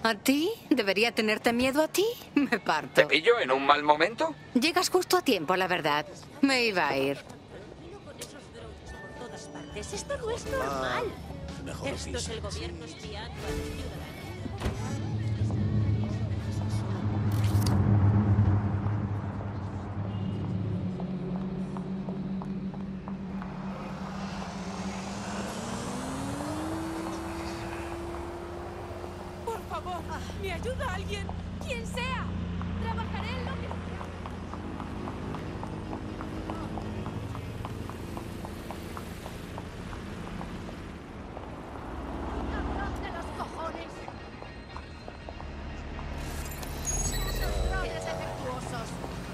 ¿A ti? ¿Debería tenerte miedo a ti? Me parto. ¿Te pillo en un mal momento? Llegas justo a tiempo, la verdad. Me iba a ir. Esto no es normal. Mejor Esto es el gobierno espiando a los ciudadanos. Por favor, ¿me ayuda alguien? ¡Quien sea! Trabajaré en lo que sea. ¡Cabrón de los cojones! ¡Esos progres defectuosos!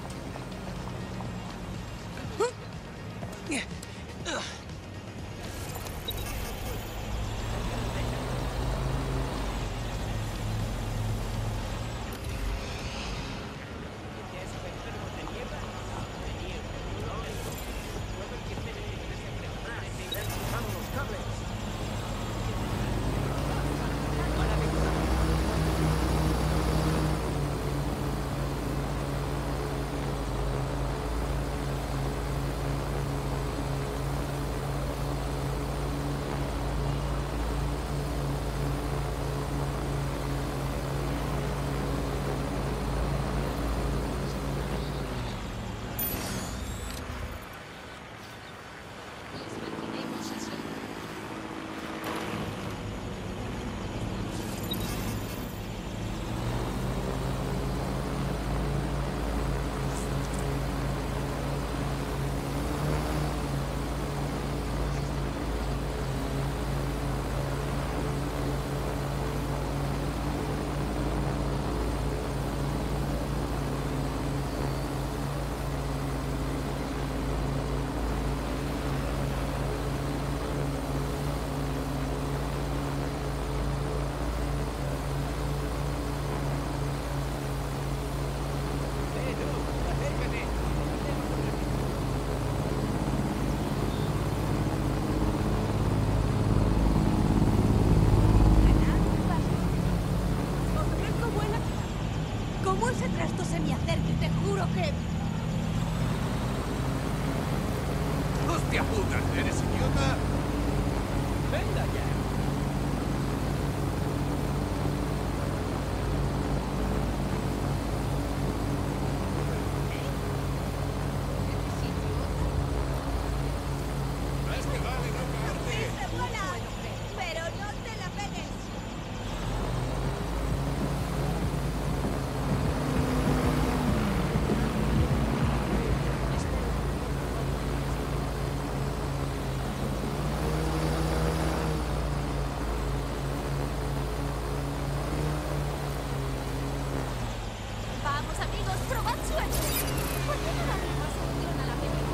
¿Cómo ese trasto se me acerque? Te juro que... ¡Hostia puta! ¿Eres idiota? ¡Venga ya! Más que vale no caerte. ¡Se vuela! ¡Pero no te la pegues! Vamos, amigos, probad suerte. ¿Por qué no darle más opción a la pelea?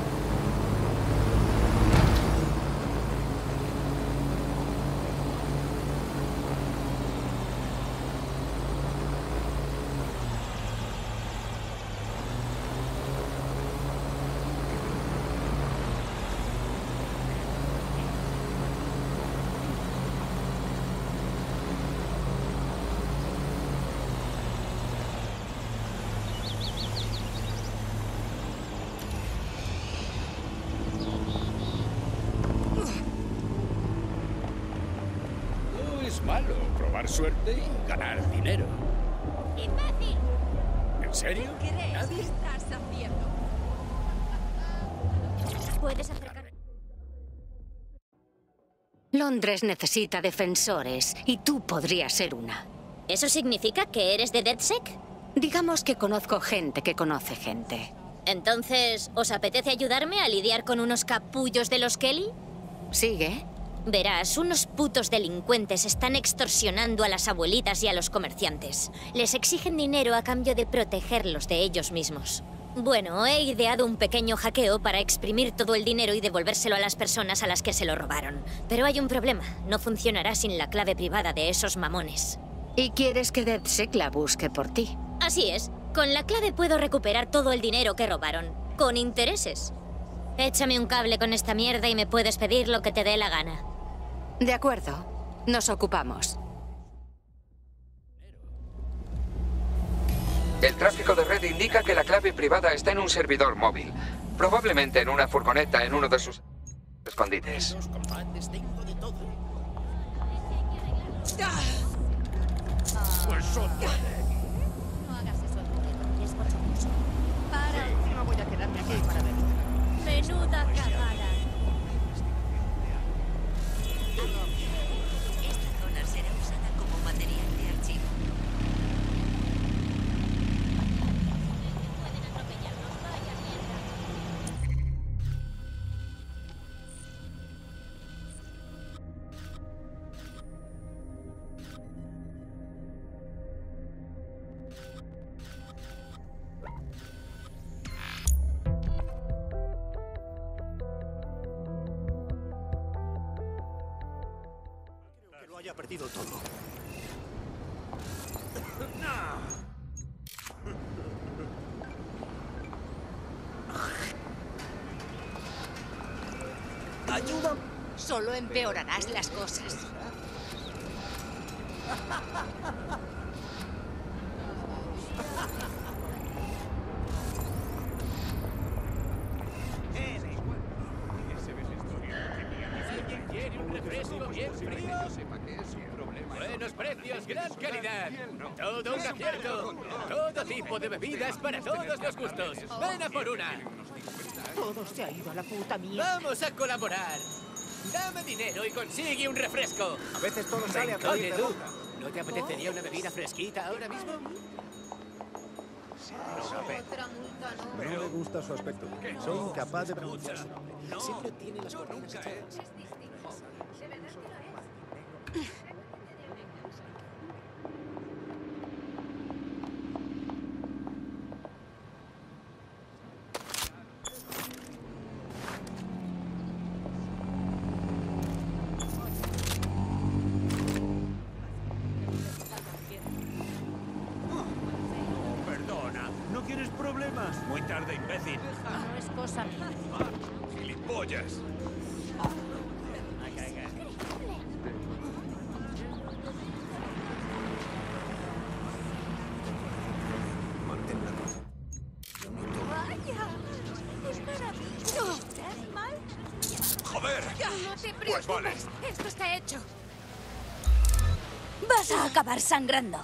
No es malo probar suerte y ganar dinero. ¡Imbécil! ¿En serio? ¿Crees ¿Nadie? que estás haciendo? Puedes acercar. Londres necesita defensores y tú podrías ser una. ¿Eso significa que eres de DedSec? Digamos que conozco gente que conoce gente. Entonces, ¿os apetece ayudarme a lidiar con unos capullos de los Kelly? ¿Sigue? Verás, unos putos delincuentes están extorsionando a las abuelitas y a los comerciantes. Les exigen dinero a cambio de protegerlos de ellos mismos. Bueno, he ideado un pequeño hackeo para exprimir todo el dinero y devolvérselo a las personas a las que se lo robaron. Pero hay un problema. No funcionará sin la clave privada de esos mamones. ¿Y quieres que DedSec la busque por ti? Así es. Con la clave puedo recuperar todo el dinero que robaron. Con intereses. Échame un cable con esta mierda y me puedes pedir lo que te dé la gana. De acuerdo. Nos ocupamos. El tráfico de red indica que la clave privada está en un servidor móvil. Probablemente en una furgoneta en uno de sus escondites. Los combates tengo de todo. Pues son... No hagas eso, es bochornoso. Para. No voy a quedarme aquí para ver. Menuda cagada. Esta zona será usada como material de archivo. Pueden atropellarnos, vaya mierda. Que lo haya perdido todo. ¡Ayuda! Solo empeorarás las cosas. ¿Alguien quiere un refresco bien frío? Buenos precios, gran calidad. Todo un acierto. Todo tipo de bebidas para todos los gustos. Ven a por una. Todo se ha ido a la puta mierda. Vamos a colaborar. Dame dinero y consigue un refresco. A veces todo sale a Coño, pedir de tú. boca. ¿No te apetecería una bebida fresquita ahora mismo? No me gusta su aspecto. Soy incapaz de pronunciar su nombre. Siempre tiene las cortinas echadas. Perdona, ¿no quieres problemas? Muy tarde, imbécil. No es cosa mía. ¡Gilipollas! Mantén la cosa. Vaya. Espera. No. ¿Estás mal? ¡Joder! No te Pues vale. Esto está hecho. Vas a acabar sangrando.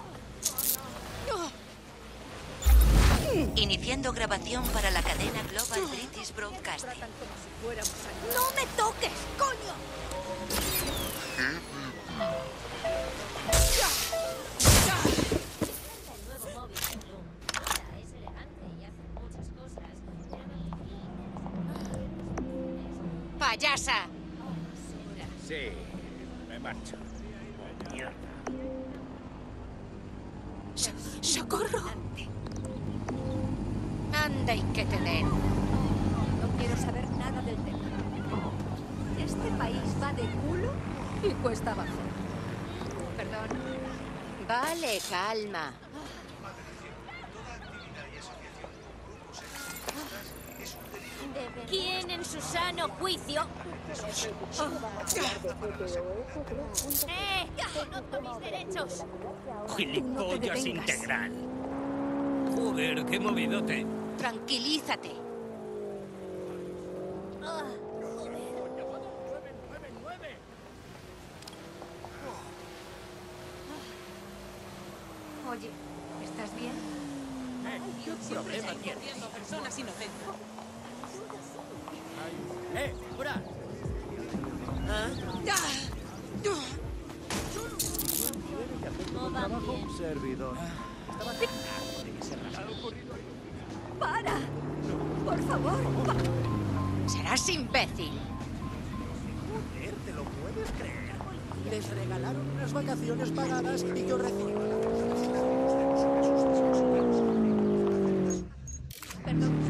Iniciando grabación para la cadena Global British Broadcasting. ¡No me toques, coño! ¡Payasa! Sí, me marcho. Mierda. ¡Socorro! Anda y que te den. No quiero saber nada del tema. Este país va de culo y cuesta abajo. Perdón. Vale, calma. ¿Quién en su sano juicio? ¡Conozco mis derechos! ¡Gilipollas integral! Joder, qué movidote. Tranquilízate. Oye, ¿estás bien? Problema, mierda. Personas inocentes. ¡Fuera! No van bien. Servidor. ¡Para! ¡Por favor! Serás imbécil. Joder, ¿te lo puedes creer? Les regalaron unas vacaciones pagadas y yo recibo la Perdón.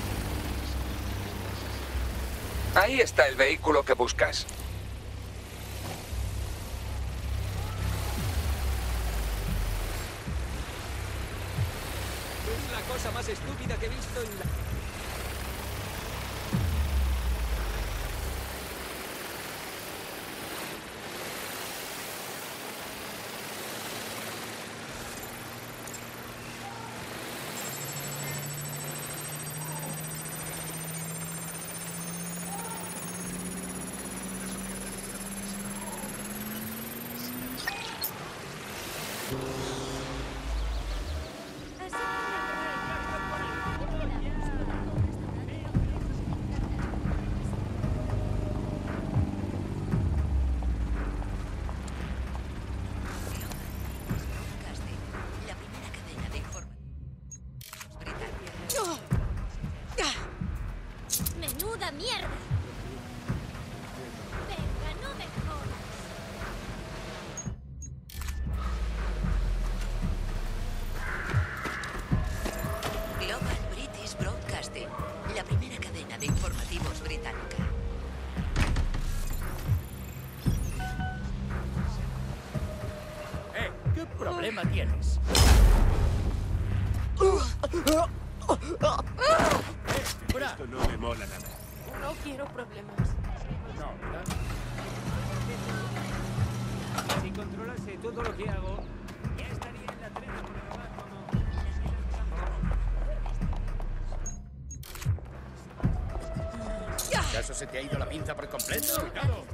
Ahí está el vehículo que buscas. la cosa más estúpida que he visto en la... ¡Menuda mierda! Venga, no me jodas. Global British Broadcasting, la primera cadena de informativos británica. ¿Qué problema tienes? Esto no me mola nada. No quiero problemas. No, ¿verdad? Si controlase todo lo que hago, ya estaría en la trena por abajo, ¿no? ¿Acaso se te ha ido la pinza por completo? ¡Cuidado!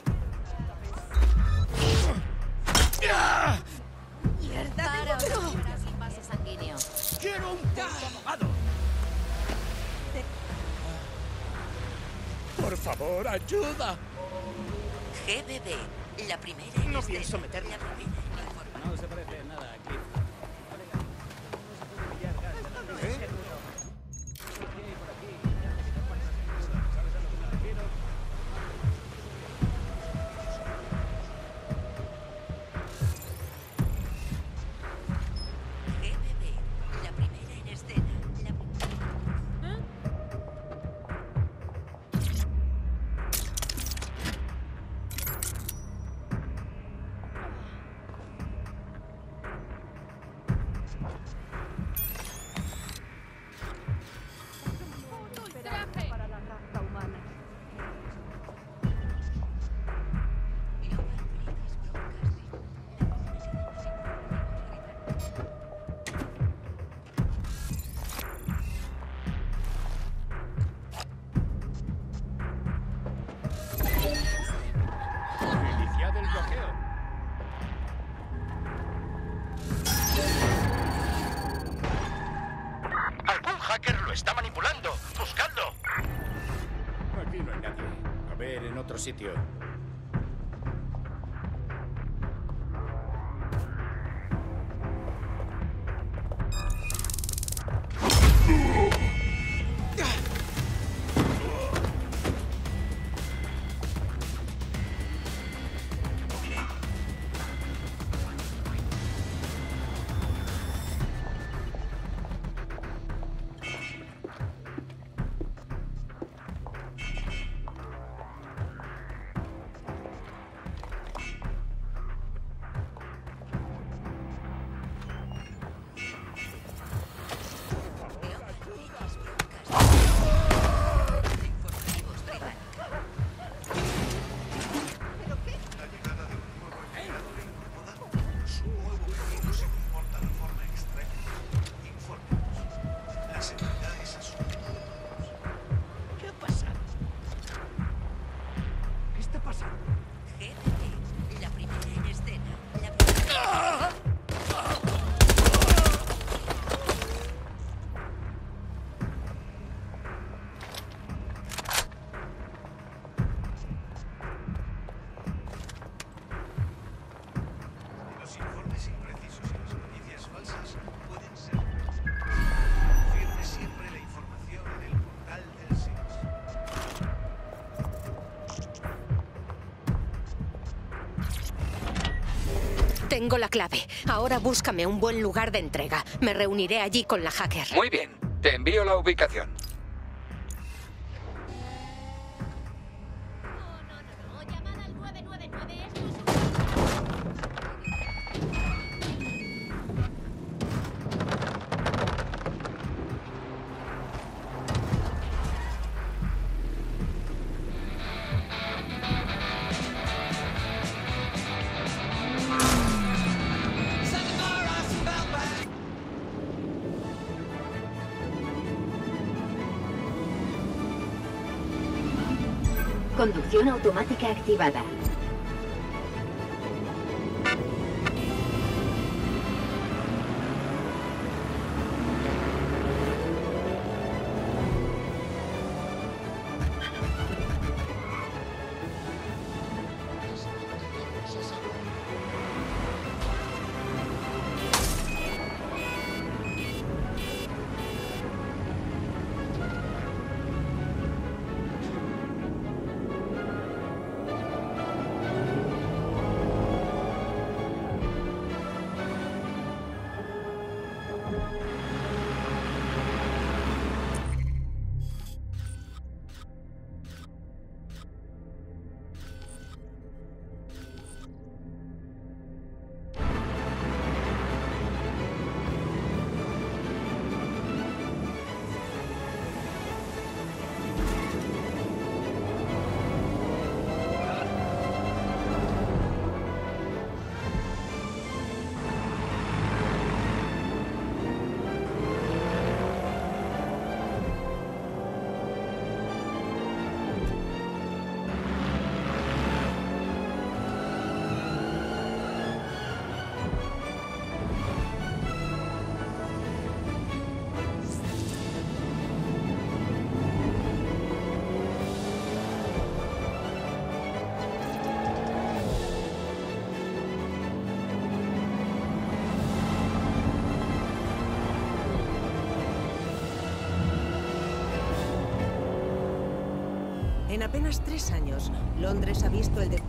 ¡Mierda! Para un paso sanguíneo. ¡Quiero un puto abogado! ¡Por favor, ayuda! GBB, la primera en No escena, pienso meterme. la primera en informar. No se parece en nada a Cliff. GBB, la primera en escena, la... Para la raza humana. Global British Broadcasting, la primera en Iniciad el bloqueo. ¡Algún hacker lo está manipulando! ¡Buscadlo! Aquí no hay nadie. A ver, en otro sitio. GBB, la primera en escena, la primera... Los informes imprecisos y las noticias falsas pueden ser... Confirme siempre la información en el portal del SIX. Tengo la clave. Ahora búscame un buen lugar de entrega. Me reuniré allí con la hacker. Muy bien. Te envío la ubicación. No, llamada al 999, esto es un... Conducción automática activada. En apenas 3 años, Londres ha visto el de...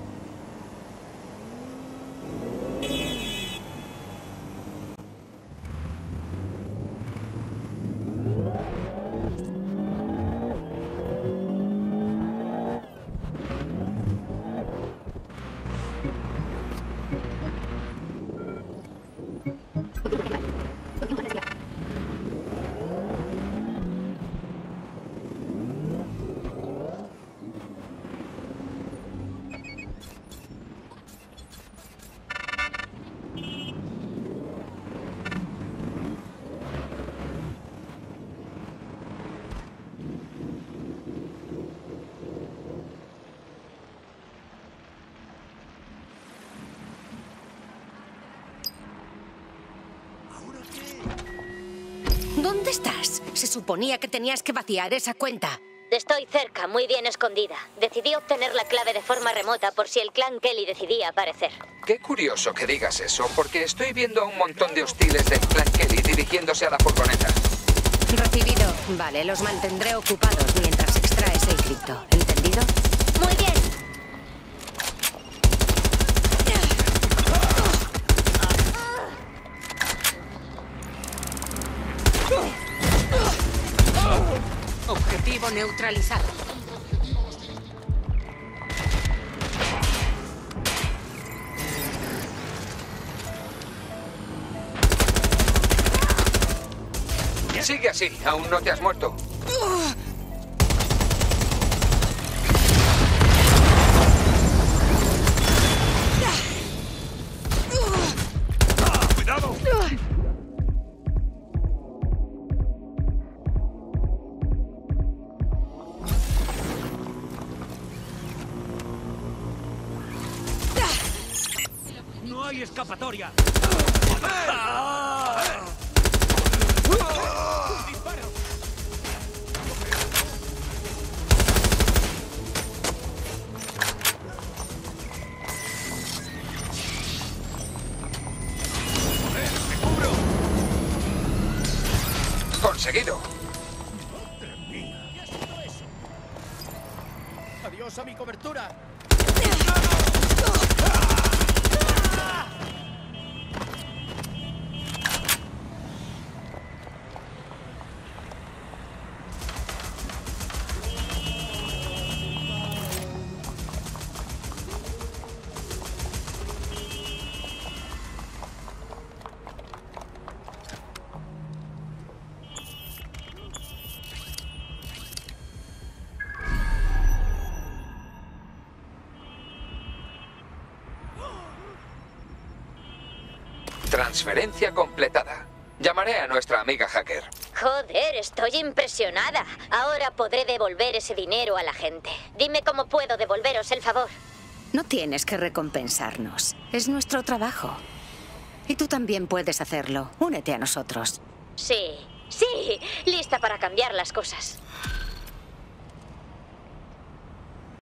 ¿Dónde estás? Se suponía que tenías que vaciar esa cuenta. Estoy cerca, muy bien escondida. Decidí obtener la clave de forma remota por si el clan Kelly decidía aparecer. Qué curioso que digas eso, porque estoy viendo a un montón de hostiles del clan Kelly dirigiéndose a la furgoneta. Recibido. Vale, los mantendré ocupados mientras extraes el cripto. ¿Entendido? Muy bien. Objetivo neutralizado. Sigue así, aún no te has muerto. ¡Cuidado! ¡No hay escapatoria! ¡Conseguido! ¡Adiós a mi cobertura! Transferencia completada. Llamaré a nuestra amiga hacker. Joder, estoy impresionada. Ahora podré devolver ese dinero a la gente. Dime cómo puedo devolveros el favor. No tienes que recompensarnos. Es nuestro trabajo. Y tú también puedes hacerlo. Únete a nosotros. Sí, lista para cambiar las cosas.